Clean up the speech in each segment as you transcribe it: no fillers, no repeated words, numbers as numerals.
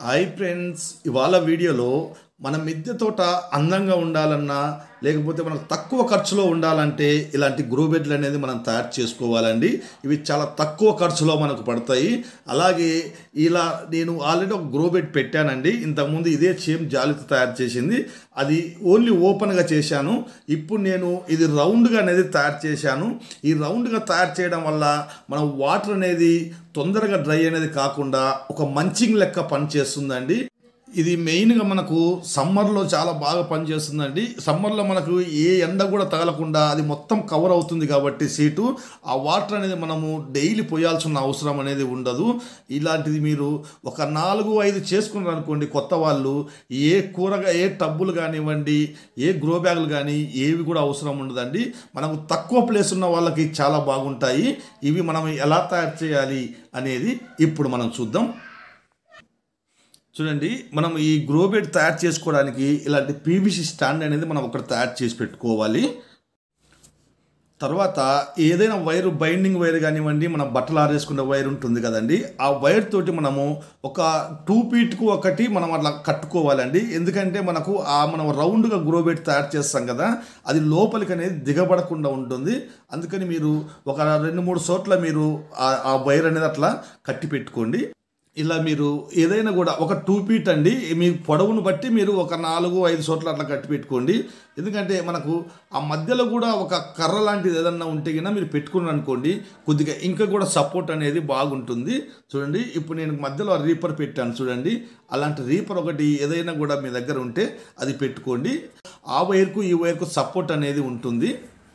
Hi friends, ఇవాళ వీడియోలో మన మిద్దె తోట అందంగా ఉండాలన్నా లేకపోతే మనకు తక్కువ ఖర్చులో ఉండాలంటే ఇలాంటి గ్రో బెడ్లు అనేది మనం తయారు చేసుకోవాలండి. ఇవి చాలా తక్కువ ఖర్చులో మనకు పడతాయి. అలాగే ఇలా నేను ఆల్రెడీ ఒక గ్రో బెడ్ పెట్టానండి. ఇంతకుముందు ఇదే సేమ్ జాలితో తయారు చేసింది, అది ఓన్లీ ఓపెన్గా చేశాను. ఇప్పుడు నేను ఇది రౌండ్గా అనేది తయారు చేశాను. ఈ రౌండ్గా తయారు చేయడం వల్ల మనం వాటర్ అనేది తొందరగా డ్రై అనేది కాకుండా ఒక మంచింగ్ లెక్క పనిచేస్తుందండి. ఇది మెయిన్గా మనకు సమ్మర్లో చాలా బాగా పనిచేస్తుందండి. సమ్మర్లో మనకు ఏ ఎండ కూడా తగలకుండా అది మొత్తం కవర్ అవుతుంది కాబట్టి సీటు, ఆ వాటర్ అనేది మనము డైలీ పోయాల్సిన అవసరం అనేది ఉండదు. ఇలాంటిది మీరు ఒక 4-5 చేసుకున్నారు అనుకోండి, కొత్త వాళ్ళు ఏ టబ్బులు కానివ్వండి, ఏ గ్రో బ్యాగులు కానీ ఏవి కూడా అవసరం ఉండదండి. మనకు తక్కువ ప్లేస్ ఉన్న వాళ్ళకి చాలా బాగుంటాయి. ఇవి మనం ఎలా తయారు చేయాలి అనేది ఇప్పుడు మనం చూద్దాం. చూడండి, మనం ఈ గ్రో బెడ్ తయారు చేసుకోవడానికి ఇలాంటి పీవీసీ స్టాండ్ అనేది మనం ఒకటి తయారు చేసి పెట్టుకోవాలి. తర్వాత ఏదైనా వైరు, బైండింగ్ వైర్ కానివ్వండి, మనం బట్టలు ఆరేసుకునే వైర్ ఉంటుంది కదండి, ఆ వైర్ తోటి మనము ఒక 2 ఫీట్కు ఒకటి మనం అట్లా కట్టుకోవాలండి. ఎందుకంటే మనం రౌండ్గా గ్రో బెడ్ తయారు చేస్తాం కదా, అది లోపలికి అనేది దిగబడకుండా ఉంటుంది. అందుకని మీరు ఒక 2-3 చోట్ల మీరు ఆ వైర్ అనేది అట్లా కట్టి పెట్టుకోండి. ఇలా మీరు ఏదైనా కూడా ఒక 2 ఫీట్ అండి, మీ పొడవును బట్టి మీరు ఒక 4-5 చోట్ల అట్లా కట్టి పెట్టుకోండి. ఎందుకంటే మనకు ఆ మధ్యలో కూడా ఒక కర్ర లాంటిది ఏదన్నా ఉంటే కన్నా మీరు పెట్టుకున్నారు అనుకోండి, కొద్దిగా ఇంకా కూడా సపోర్ట్ అనేది బాగుంటుంది. చూడండి, ఇప్పుడు నేను మధ్యలో రీపర్ పెట్టాను చూడండి. అలాంటి రీపర్ ఒకటి ఏదైనా కూడా మీ దగ్గర ఉంటే అది పెట్టుకోండి. ఆ వైర్కు ఈ వైర్కు సపోర్ట్ అనేది ఉంటుంది.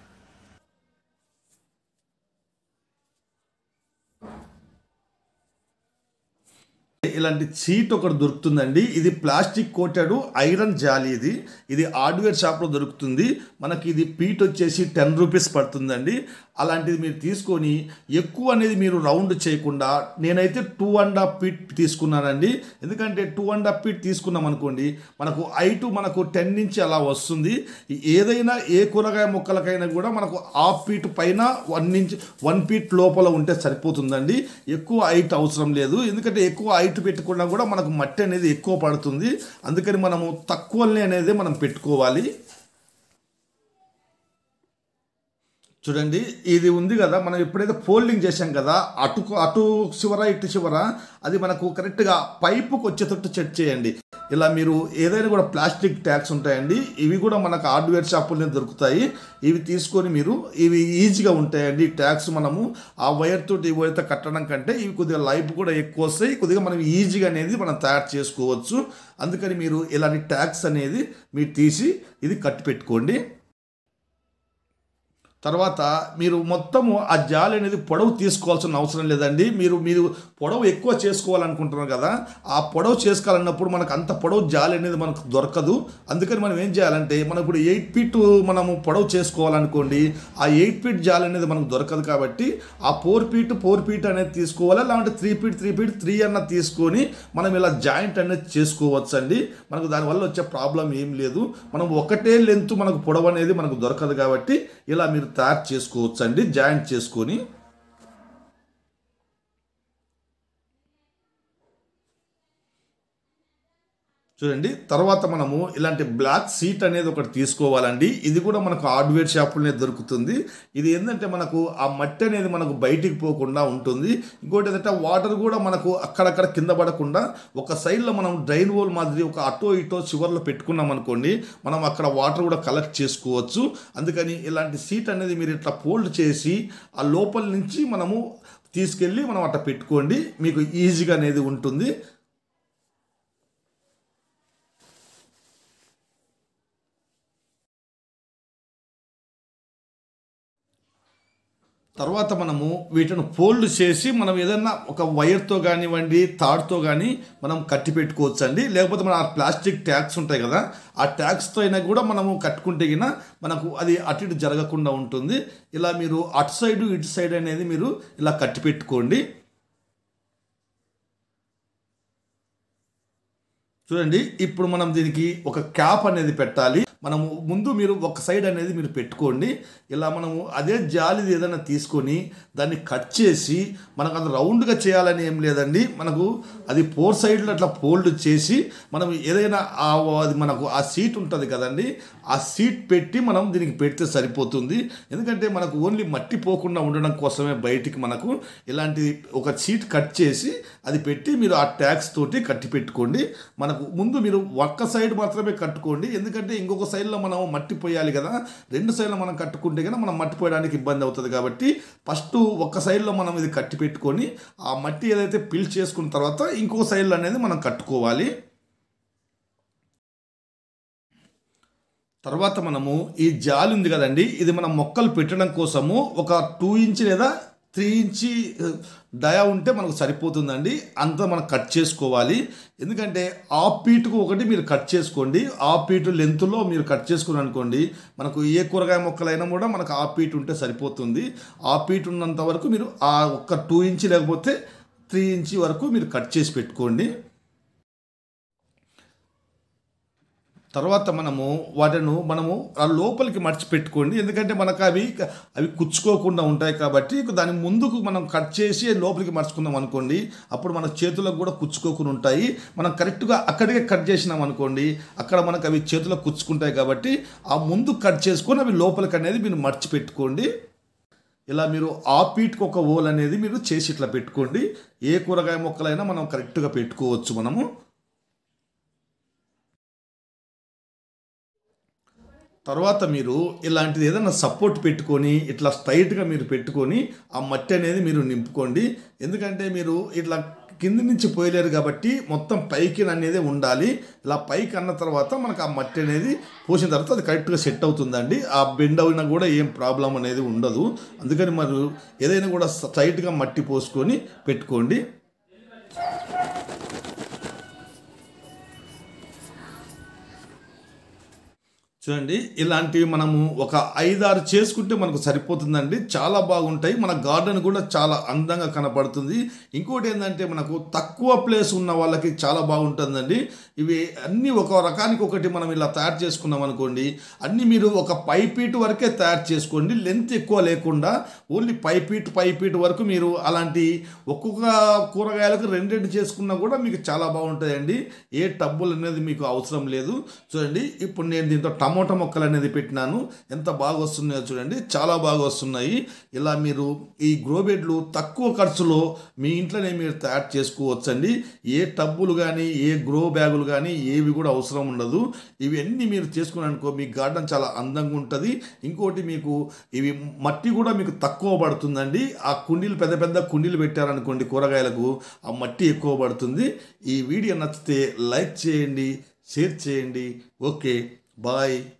ఇలాంటి సీట్ ఒకటి దొరుకుతుందండి. ఇది ప్లాస్టిక్ కోటెడ్ ఐరన్ జాలి. ఇది హార్డ్వేర్ షాప్లో దొరుకుతుంది. మనకి ఇది ఫీట్ వచ్చేసి 10 రూపీస్ పడుతుందండి. అలాంటిది మీరు తీసుకొని ఎక్కువ అనేది మీరు రౌండ్ చేయకుండా, నేనైతే 2.5 ఫీట్ తీసుకున్నానండి. ఎందుకంటే 2.5 ఫీట్ తీసుకున్నాం అనుకోండి, మనకు హైట్ 10 నుంచి అలా వస్తుంది. ఏదైనా ఏ కూరగాయ మొక్కలకైనా కూడా మనకు 1/2 ఫీట్ పైన 1 ఫీట్ లోపల ఉంటే సరిపోతుందండి. ఎక్కువ హైట్ అవసరం లేదు. ఎందుకంటే ఎక్కువ హైట్ పెట్టుకున్నా కూడా మనకు మట్టి అనేది ఎక్కువ పడుతుంది. అందుకని మనము తక్కువనే అనేది మనం పెట్టుకోవాలి. చూడండి, ఇది ఉంది కదా, మనం ఎప్పుడైతే ఫోల్డింగ్ చేసాం కదా, అటు చివర ఇటు చివర అది మనకు కరెక్ట్గా పైపుకి వచ్చేటట్టు సెట్ చేయండి. ఇలా మీరు ఏదైనా కూడా ప్లాస్టిక్ ట్యాగ్స్ ఉంటాయండి, ఇవి కూడా మనకు హార్డ్వేర్ షాపుల్లో దొరుకుతాయి. ఇవి తీసుకొని ఇవి ఈజీగా ఉంటాయండి. ట్యాగ్స్ మనము ఆ వైర్ తోటి ఈ వైర్తో కట్టడం కంటే ఇవి కొద్దిగా లైఫ్ కూడా ఎక్కువ వస్తాయి. కొద్దిగా మనం ఈజీగా అనేది మనం తయారు చేసుకోవచ్చు. అందుకని మీరు ఇలాంటి ట్యాగ్స్ అనేది మీరు తీసి ఇది కట్టి పెట్టుకోండి. తర్వాత మీరు మొత్తము ఆ జాలి అనేది పొడవు తీసుకోవాల్సిన అవసరం లేదండి. మీరు పొడవు ఎక్కువ చేసుకోవాలనుకుంటున్నారు కదా, ఆ పొడవు చేసుకోవాలన్నప్పుడు మనకు అంత పొడవు జాలి అనేది మనకు దొరకదు. అందుకని మనం ఏం చేయాలంటే, మనం ఇప్పుడు 8 ఫీట్ మనము పొడవు చేసుకోవాలనుకోండి, ఆ 8 ఫీట్ జాలి అనేది మనకు దొరకదు. కాబట్టి ఆ 4 ఫీట్ అనేది తీసుకోవాలి. లేదంటే 3 ఫీట్ 3 అన్న తీసుకొని మనం ఇలా జాయింట్ అనేది చేసుకోవచ్చు అండి. మనకు దానివల్ల వచ్చే ప్రాబ్లం ఏం లేదు. మనం ఒకటే లెంత్ మనకు పొడవు అనేది మనకు దొరకదు కాబట్టి ఇలా మీరు తయారు చేసుకోవచ్చు అండి, జాయింట్ చేసుకొని. చూడండి, తర్వాత మనము ఇలాంటి బ్లాక్ సీట్ అనేది ఒకటి తీసుకోవాలండి. ఇది కూడా మనకు హార్డ్వేర్ షాపులోనే దొరుకుతుంది. ఇది ఏంటంటే మనకు ఆ మట్టి అనేది మనకు బయటికి పోకుండా ఉంటుంది. ఇంకోటి ఏంటంటే వాటర్ కూడా మనకు అక్కడక్కడ కింద పడకుండా ఒక సైడ్లో మనం డ్రైన్ హోల్ మాదిరి ఒక అటో ఇటో చివర్లో పెట్టుకున్నాం అనుకోండి, మనం అక్కడ వాటర్ కూడా కలెక్ట్ చేసుకోవచ్చు. అందుకని ఇలాంటి సీట్ అనేది మీరు ఇట్లా ఫోల్డ్ చేసి ఆ లోపల నుంచి మనము తీసుకెళ్ళి మనం అట్లా పెట్టుకోండి, మీకు ఈజీగా అనేది ఉంటుంది. తర్వాత మనము వీటిని ఫోల్డ్ చేసి మనం ఏదన్నా ఒక వైర్తో కానివ్వండి, తాడుతో కానీ మనం కట్టి పెట్టుకోవచ్చు అండి. లేకపోతే మన ప్లాస్టిక్ ట్యాగ్స్ ఉంటాయి కదా, ఆ ట్యాగ్స్తో అయినా కూడా మనము కట్టుకుంటే గిన మనకు అది అటు ఇటు జరగకుండా ఉంటుంది. ఇలా మీరు అటు సైడ్ ఇటు సైడ్ అనేది మీరు ఇలా కట్టి పెట్టుకోండి. చూడండి, ఇప్పుడు మనం దీనికి ఒక క్యాప్ అనేది పెట్టాలి. మనము ముందు మీరు ఒక సైడ్ అనేది మీరు పెట్టుకోండి. ఇలా మనము అదే జాలిది ఏదైనా తీసుకొని దాన్ని కట్ చేసి, మనకు అది రౌండ్గా చేయాలని ఏం లేదండి, మనకు అది 4 సైడ్లు అట్లా ఫోల్డ్ చేసి మనం ఏదైనా అది మనకు ఆ సీట్ ఉంటుంది కదండి, ఆ సీట్ పెట్టి మనం దీనికి పెడితే సరిపోతుంది. ఎందుకంటే మనకు ఓన్లీ మట్టి పోకుండా ఉండడం కోసమే బయటికి మనకు ఇలాంటి ఒక సీట్ కట్ చేసి అది పెట్టి మీరు ఆ ట్యాక్స్ తోటి కట్టి పెట్టుకోండి. మనకు ముందు మీరు ఒక్క సైడ్ మాత్రమే కట్టుకోండి, ఎందుకంటే ఇంకొక సైడ్లో మనం మట్టి పోయాలి కదా. 2 సైడ్లో మనం కట్టుకుంటే కనుక మనం మట్టి పోయడానికి ఇబ్బంది అవుతుంది. కాబట్టి ఫస్ట్ ఒక్క సైడ్లో మనం ఇది కట్టి పెట్టుకొని ఆ మట్టి ఏదైతే పిల్ చేసుకున్న తర్వాత ఇంకో సైడ్లో అనేది మనం కట్టుకోవాలి. తర్వాత మనము ఈ జాలి ఉంది కదండి, ఇది మనం మొక్కలు పెట్టడం కోసము ఒక 2 ఇంచ్ లేదా 3 ఇంచ్ డయా ఉంటే మనకు సరిపోతుందండి. అంతా మనం కట్ చేసుకోవాలి. ఎందుకంటే హాఫ్ ఫీట్కు ఒకటి మీరు కట్ చేసుకోండి. హాఫ్ ఫీట్ లెంత్లో మీరు కట్ చేసుకుని అనుకోండి, మనకు ఏ కూరగాయ మొక్కలైనా కూడా మనకు హాఫ్ ఫీట్ ఉంటే సరిపోతుంది. హాఫ్ ఫీట్ ఉన్నంత వరకు మీరు ఆ ఒక్క 2 ఇంచ్ లేకపోతే 3 ఇంచ్ వరకు మీరు కట్ చేసి పెట్టుకోండి. తర్వాత మనము ఆ లోపలికి మర్చి పెట్టుకోండి. ఎందుకంటే మనకు అవి కుచ్చుకోకుండా ఉంటాయి. కాబట్టి దాని ముందుకు మనం కట్ చేసి లోపలికి మర్చుకున్నాం అనుకోండి, అప్పుడు మన చేతులకు కూడా కుచ్చుకోకుండా ఉంటాయి. మనం కరెక్ట్గా అక్కడికే కట్ చేసినాం అనుకోండి, అక్కడ మనకు అవి చేతులకు కుచ్చుకుంటాయి. కాబట్టి ఆ ముందు కట్ చేసుకొని అవి లోపలికి అనేది మీరు మర్చి పెట్టుకోండి. ఇలా మీరు హాఫ్ ఫీట్కి ఒక హోల్ అనేది మీరు చేసి ఇట్లా పెట్టుకోండి. ఏ కూరగాయ మొక్కలైనా మనం కరెక్ట్గా పెట్టుకోవచ్చు మనము. తర్వాత మీరు ఇలాంటిది ఏదైనా సపోర్ట్ పెట్టుకొని ఇట్లా స్ట్రైట్గా మీరు పెట్టుకొని ఆ మట్టి అనేది మీరు నింపుకోండి. ఎందుకంటే మీరు ఇట్లా కింది నుంచి పోయలేరు కాబట్టి మొత్తం పైకి అనేది ఉండాలి. ఇలా పైకి అన్న తర్వాత మనకు ఆ మట్టి అనేది పోసిన తర్వాత అది కరెక్ట్గా సెట్ అవుతుందండి. ఆ బెండ్ అయినా కూడా ఏం ప్రాబ్లం అనేది ఉండదు. అందుకని మరి ఏదైనా కూడా స్ట్రైట్గా మట్టి పోసుకొని పెట్టుకోండి. చూడండి, ఇలాంటివి మనము ఒక 5-6 చేసుకుంటే మనకు సరిపోతుందండి. చాలా బాగుంటాయి. మన గార్డెన్ కూడా చాలా అందంగా కనపడుతుంది. ఇంకోటి ఏంటంటే మనకు తక్కువ ప్లేస్ ఉన్న వాళ్ళకి చాలా బాగుంటుందండి. ఇవి అన్నీ ఒక రకానికి ఒకటి మనం ఇలా తయారు చేసుకున్నాం అనుకోండి, అన్నీ మీరు ఒక 5 ఫీట్ వరకే తయారు చేసుకోండి. లెంత్ ఎక్కువ లేకుండా ఓన్లీ 5 ఫీట్ వరకు మీరు అలాంటి ఒక్కొక్క కూరగాయలకు 2 చేసుకున్నా కూడా మీకు చాలా బాగుంటాయండి. ఏ టబ్బులు అనేది మీకు అవసరం లేదు. చూడండి, ఇప్పుడు నేను దీంతో టమోటా మొక్కలు అనేది పెట్టినాను. ఎంత బాగా వస్తున్నాయో చూడండి, చాలా బాగా వస్తున్నాయి. ఇలా మీరు ఈ గ్రో బెడ్లు తక్కువ ఖర్చులో మీ ఇంట్లోనే మీరు తయారు చేసుకోవచ్చండి. ఏ టబ్బులు కానీ ఏ గ్రో బ్యాగులు కానీ ఏవి కూడా అవసరం ఉండదు. ఇవన్నీ మీరు చేసుకున్నారనుకో మీ గార్డెన్ చాలా అందంగా ఉంటుంది. ఇంకోటి మీకు ఇవి మట్టి కూడా మీకు తక్కువ పడుతుందండి. ఆ కుండీలు పెద్ద పెద్ద కుండీలు పెట్టారనుకోండి కూరగాయలకు, ఆ మట్టి ఎక్కువ పడుతుంది. ఈ వీడియో నచ్చితే లైక్ చేయండి, షేర్ చేయండి. Okay, bye.